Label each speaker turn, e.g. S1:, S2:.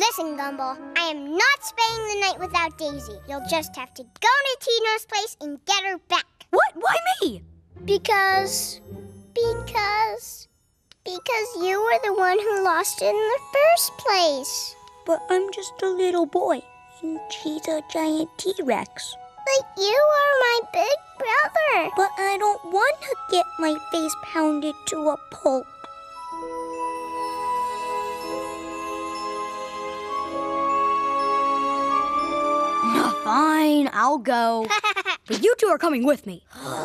S1: Listen, Gumball, I am not spending the night without Daisy. You'll just have to go to Tino's place and get her back.
S2: What? Why me?
S1: Because you were the one who lost it in the first place.
S3: But I'm just a little boy, and she's a giant T-Rex.
S1: But you are my big brother.
S3: But I don't want to get my face pounded to a pulp.
S2: Fine, I'll go. But you two are coming with me.